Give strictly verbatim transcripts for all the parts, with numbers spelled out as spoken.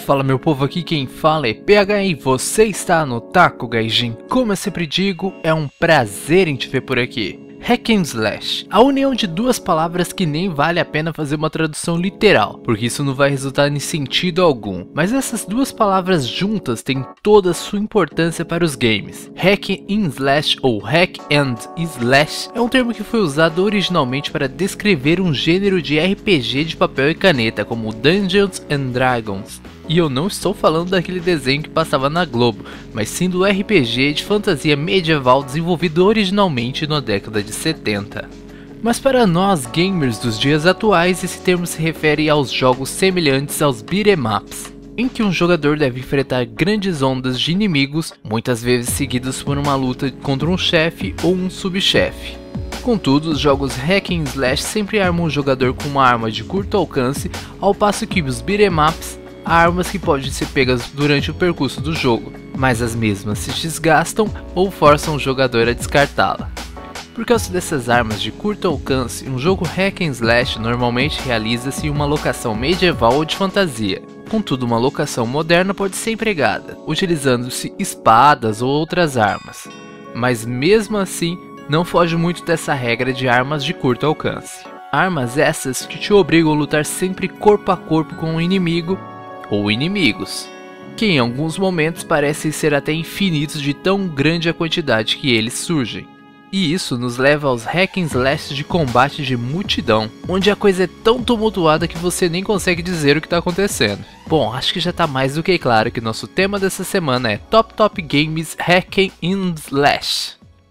Fala meu povo, aqui quem fala é P H e você está no Taco Gaijin. Como eu sempre digo, é um prazer em te ver por aqui. Hack and Slash, a união de duas palavras que nem vale a pena fazer uma tradução literal, porque isso não vai resultar em sentido algum. Mas essas duas palavras juntas têm toda a sua importância para os games. Hack and Slash ou Hack and Slash é um termo que foi usado originalmente para descrever um gênero de R P G de papel e caneta, como Dungeons and Dragons. E eu não estou falando daquele desenho que passava na Globo, mas sim do R P G de fantasia medieval desenvolvido originalmente na década de setenta. Mas para nós gamers dos dias atuais, esse termo se refere aos jogos semelhantes aos beat'em ups, em que um jogador deve enfrentar grandes ondas de inimigos, muitas vezes seguidos por uma luta contra um chefe ou um subchefe. Contudo, os jogos Hack and Slash sempre armam o jogador com uma arma de curto alcance, ao passo que os beat'em ups há armas que podem ser pegas durante o percurso do jogo, mas as mesmas se desgastam ou forçam o jogador a descartá-la. Por causa dessas armas de curto alcance, um jogo Hack and Slash normalmente realiza-se em uma locação medieval ou de fantasia. Contudo, uma locação moderna pode ser empregada, utilizando-se espadas ou outras armas. Mas mesmo assim, não foge muito dessa regra de armas de curto alcance. Armas essas que te obrigam a lutar sempre corpo a corpo com o inimigo ou inimigos, que em alguns momentos parecem ser até infinitos de tão grande a quantidade que eles surgem. E isso nos leva aos Hack and Slash de combate de multidão, onde a coisa é tão tumultuada que você nem consegue dizer o que está acontecendo. Bom, acho que já está mais do que claro que nosso tema dessa semana é Top Top Games Hack and Slash.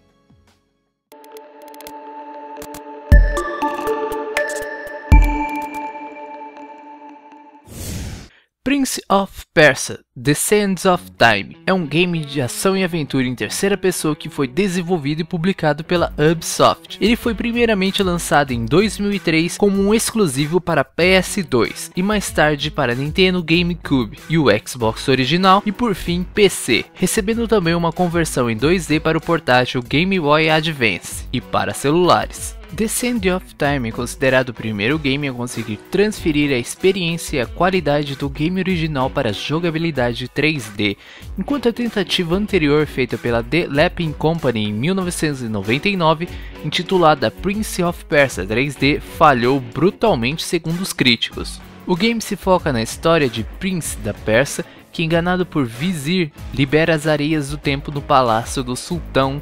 Prince of Persia: The Sands of Time é um game de ação e aventura em terceira pessoa que foi desenvolvido e publicado pela Ubisoft. Ele foi primeiramente lançado em dois mil e três como um exclusivo para P S dois e mais tarde para Nintendo GameCube e o Xbox original e por fim P C, recebendo também uma conversão em dois D para o portátil Game Boy Advance e para celulares. The Sands of Time é considerado o primeiro game a conseguir transferir a experiência e a qualidade do game original para a jogabilidade três D, enquanto a tentativa anterior feita pela The Lapping Company em mil novecentos e noventa e nove, intitulada Prince of Persia três D, falhou brutalmente segundo os críticos. O game se foca na história de Prince da Pérsia, que enganado por Vizir, libera as areias do tempo no palácio do sultão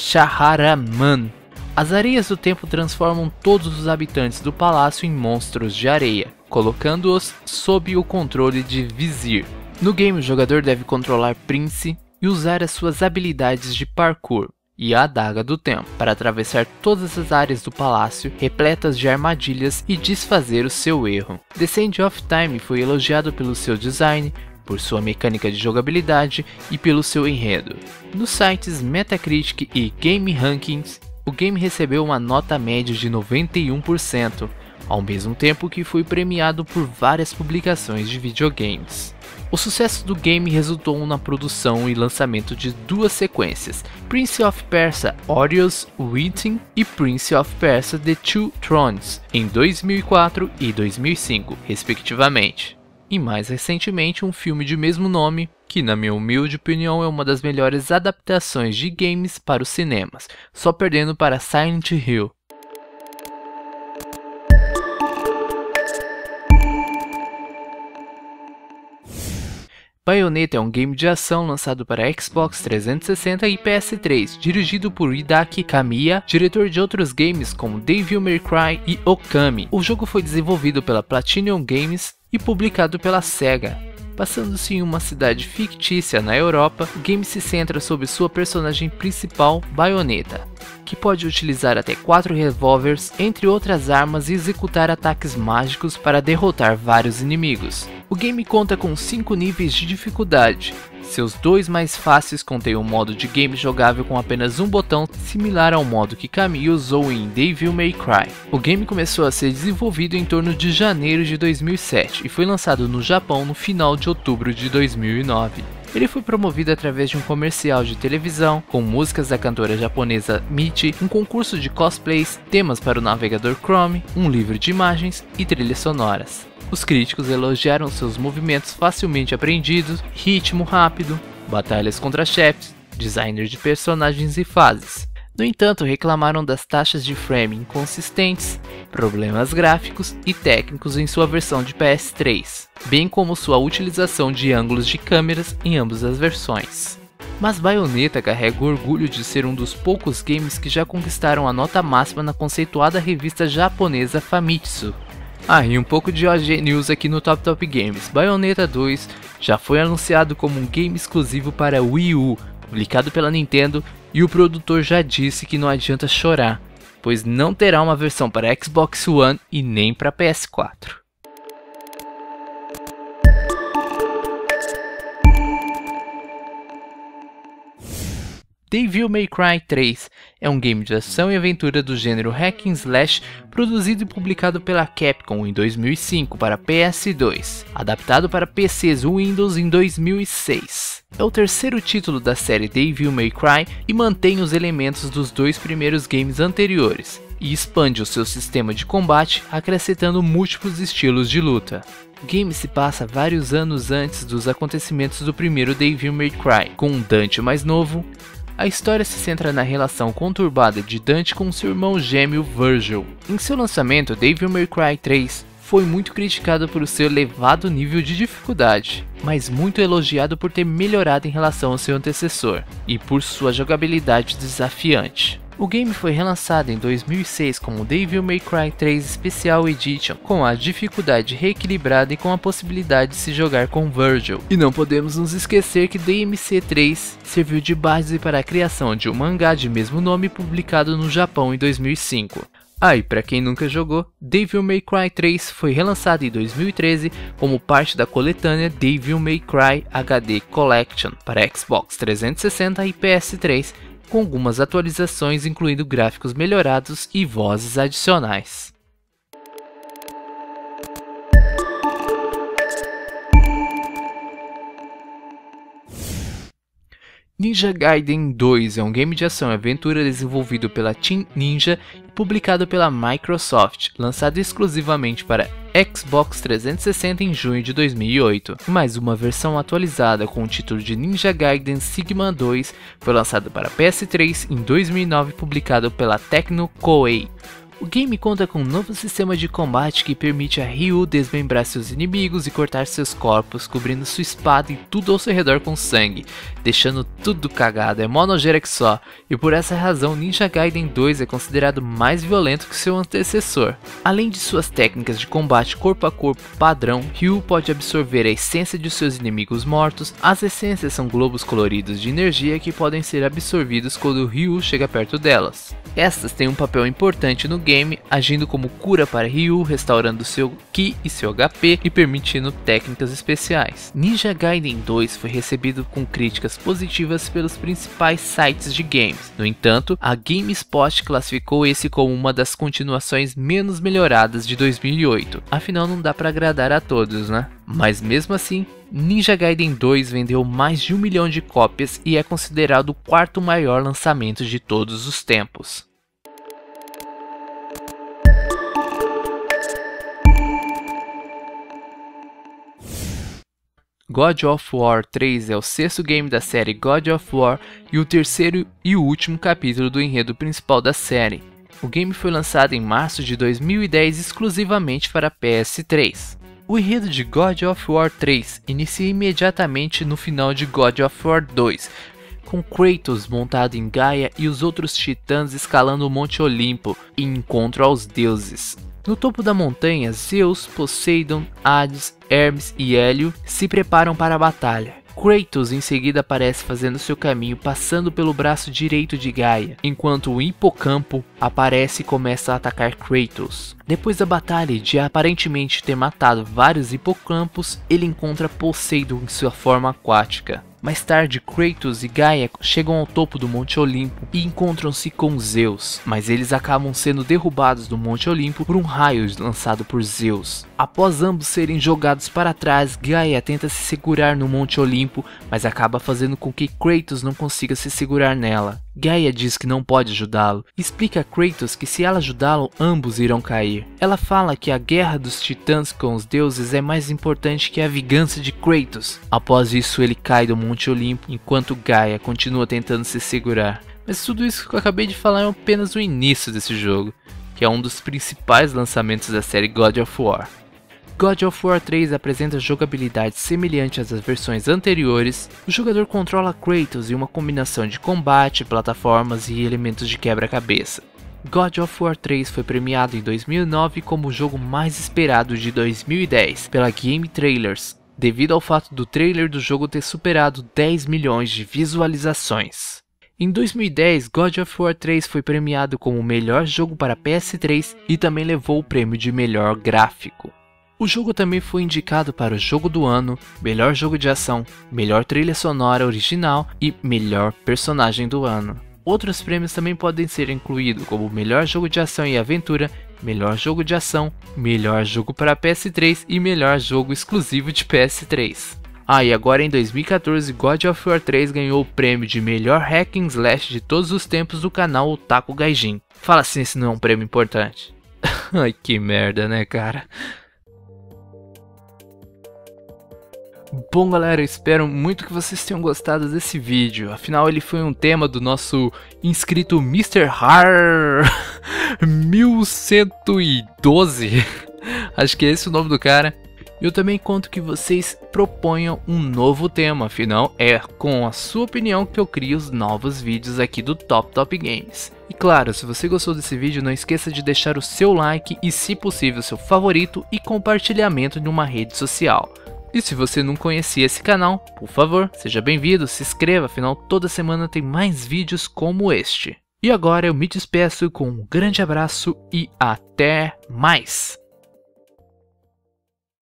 Shahraman. As areias do tempo transformam todos os habitantes do palácio em monstros de areia, colocando-os sob o controle de Vizir. No game, o jogador deve controlar Prince e usar as suas habilidades de parkour e a adaga do tempo para atravessar todas as áreas do palácio repletas de armadilhas e desfazer o seu erro. The Sands of Time foi elogiado pelo seu design, por sua mecânica de jogabilidade e pelo seu enredo. Nos sites Metacritic e Game Rankings, o game recebeu uma nota média de noventa e um por cento, ao mesmo tempo que foi premiado por várias publicações de videogames. O sucesso do game resultou na produção e lançamento de duas sequências, Prince of Persia: Warriors Within e Prince of Persia: The Two Thrones, em dois mil e quatro e dois mil e cinco, respectivamente. E mais recentemente um filme de mesmo nome, que na minha humilde opinião é uma das melhores adaptações de games para os cinemas, só perdendo para Silent Hill. Bayonetta é um game de ação lançado para Xbox trezentos e sessenta e P S três, dirigido por Hideki Kamiya, diretor de outros games como Devil May Cry e Okami. O jogo foi desenvolvido pela Platinum Games e publicado pela Sega. Passando-se em uma cidade fictícia na Europa, o game se centra sobre sua personagem principal, Bayonetta, que pode utilizar até quatro revólveres, entre outras armas, e executar ataques mágicos para derrotar vários inimigos. O game conta com cinco níveis de dificuldade. Seus dois mais fáceis contêm um modo de game jogável com apenas um botão, similar ao modo que Kamiya usou em Devil May Cry. O game começou a ser desenvolvido em torno de janeiro de dois mil e sete e foi lançado no Japão no final de outubro de dois mil e nove. Ele foi promovido através de um comercial de televisão, com músicas da cantora japonesa Michi, um concurso de cosplays, temas para o navegador Chrome, um livro de imagens e trilhas sonoras. Os críticos elogiaram seus movimentos facilmente aprendidos, ritmo rápido, batalhas contra chefes, designer de personagens e fases. No entanto, reclamaram das taxas de frame inconsistentes, problemas gráficos e técnicos em sua versão de P S três, bem como sua utilização de ângulos de câmeras em ambas as versões. Mas Bayonetta carrega o orgulho de ser um dos poucos games que já conquistaram a nota máxima na conceituada revista japonesa Famitsu. Ah, e um pouco de O G News aqui no Top Top Games. Bayonetta dois já foi anunciado como um game exclusivo para Wii U, publicado pela Nintendo, e o produtor já disse que não adianta chorar, pois não terá uma versão para Xbox One e nem para P S quatro. Devil May Cry três é um game de ação e aventura do gênero Hack and Slash produzido e publicado pela Capcom em dois mil e cinco para P S dois, adaptado para P Cs Windows em dois mil e seis. É o terceiro título da série Devil May Cry e mantém os elementos dos dois primeiros games anteriores, e expande o seu sistema de combate acrescentando múltiplos estilos de luta. O game se passa vários anos antes dos acontecimentos do primeiro Devil May Cry, com um Dante mais novo. A história se centra na relação conturbada de Dante com seu irmão gêmeo Virgil. Em seu lançamento, Devil May Cry três foi muito criticado por seu elevado nível de dificuldade, mas muito elogiado por ter melhorado em relação ao seu antecessor, e por sua jogabilidade desafiante. O game foi relançado em dois mil e seis como Devil May Cry três Special Edition, com a dificuldade reequilibrada e com a possibilidade de se jogar com Virgil. E não podemos nos esquecer que D M C três serviu de base para a criação de um mangá de mesmo nome publicado no Japão em dois mil e cinco. Ah, e para quem nunca jogou, Devil May Cry três foi relançado em dois mil e treze como parte da coletânea Devil May Cry H D Collection para Xbox trezentos e sessenta e P S três, com algumas atualizações incluindo gráficos melhorados e vozes adicionais. Ninja Gaiden dois é um game de ação e aventura desenvolvido pela Team Ninja e publicado pela Microsoft, lançado exclusivamente para Xbox trezentos e sessenta em junho de dois mil e oito. Mais uma versão atualizada com o título de Ninja Gaiden Sigma dois foi lançado para P S três em dois mil e nove, publicado pela Tecno Koei. O game conta com um novo sistema de combate que permite a Ryu desmembrar seus inimigos e cortar seus corpos, cobrindo sua espada e tudo ao seu redor com sangue, deixando tudo cagado, é mó nojeira que só, e por essa razão Ninja Gaiden dois é considerado mais violento que seu antecessor. Além de suas técnicas de combate corpo a corpo padrão, Ryu pode absorver a essência de seus inimigos mortos. As essências são globos coloridos de energia que podem ser absorvidos quando Ryu chega perto delas. Estas têm um papel importante no game, agindo como cura para Ryu, restaurando seu Ki e seu H P e permitindo técnicas especiais. Ninja Gaiden dois foi recebido com críticas positivas pelos principais sites de games. No entanto, a GameSpot classificou esse como uma das continuações menos melhoradas de dois mil e oito. Afinal, não dá para agradar a todos, né? Mas mesmo assim, Ninja Gaiden dois vendeu mais de um milhão de cópias e é considerado o quarto maior lançamento de todos os tempos. God of War três é o sexto game da série God of War e o terceiro e o último capítulo do enredo principal da série. O game foi lançado em março de dois mil e dez exclusivamente para P S três. O enredo de God of War três inicia imediatamente no final de God of War dois, com Kratos montado em Gaia e os outros titãs escalando o Monte Olimpo em encontro aos deuses. No topo da montanha, Zeus, Poseidon, Hades, Hermes e Hélio se preparam para a batalha. Kratos em seguida aparece fazendo seu caminho passando pelo braço direito de Gaia, enquanto o Hipocampo aparece e começa a atacar Kratos. Depois da batalha e de aparentemente ter matado vários hipocampos, ele encontra Poseidon em sua forma aquática. Mais tarde, Kratos e Gaia chegam ao topo do Monte Olimpo e encontram-se com Zeus, mas eles acabam sendo derrubados do Monte Olimpo por um raio lançado por Zeus. Após ambos serem jogados para trás, Gaia tenta se segurar no Monte Olimpo, mas acaba fazendo com que Kratos não consiga se segurar nela. Gaia diz que não pode ajudá-lo e explica a Kratos que se ela ajudá-lo, ambos irão cair. Ela fala que a guerra dos titãs com os deuses é mais importante que a vingança de Kratos. Após isso, ele cai do Monte Olimpo, enquanto Gaia continua tentando se segurar. Mas tudo isso que eu acabei de falar é apenas o início desse jogo, que é um dos principais lançamentos da série God of War. God of War três apresenta jogabilidade semelhante às versões anteriores. O jogador controla Kratos em uma combinação de combate, plataformas e elementos de quebra-cabeça. God of War três foi premiado em dois mil e nove como o jogo mais esperado de dois mil e dez pela Game Trailers, devido ao fato do trailer do jogo ter superado dez milhões de visualizações. Em dois mil e dez, God of War três foi premiado como o melhor jogo para P S três e também levou o prêmio de melhor gráfico. O jogo também foi indicado para o Jogo do Ano, Melhor Jogo de Ação, Melhor Trilha Sonora Original e Melhor Personagem do Ano. Outros prêmios também podem ser incluídos como Melhor Jogo de Ação e Aventura, Melhor Jogo de Ação, Melhor Jogo para P S três e Melhor Jogo Exclusivo de P S três. Ah, e agora em dois mil e quatorze, God of War três ganhou o prêmio de Melhor Hack and Slash de todos os tempos do canal Otaku Gaijin. Fala assim se não é um prêmio importante. Ai, que merda, né, cara? Bom galera, eu espero muito que vocês tenham gostado desse vídeo, afinal ele foi um tema do nosso inscrito mister Har mil cento e doze, acho que é esse o nome do cara. Eu também conto que vocês proponham um novo tema, afinal é com a sua opinião que eu crio os novos vídeos aqui do Top Top Games. E claro, se você gostou desse vídeo, não esqueça de deixar o seu like e, se possível, seu favorito e compartilhamento em uma rede social. E se você não conhecia esse canal, por favor, seja bem-vindo, se inscreva, afinal toda semana tem mais vídeos como este. E agora eu me despeço com um grande abraço e até mais!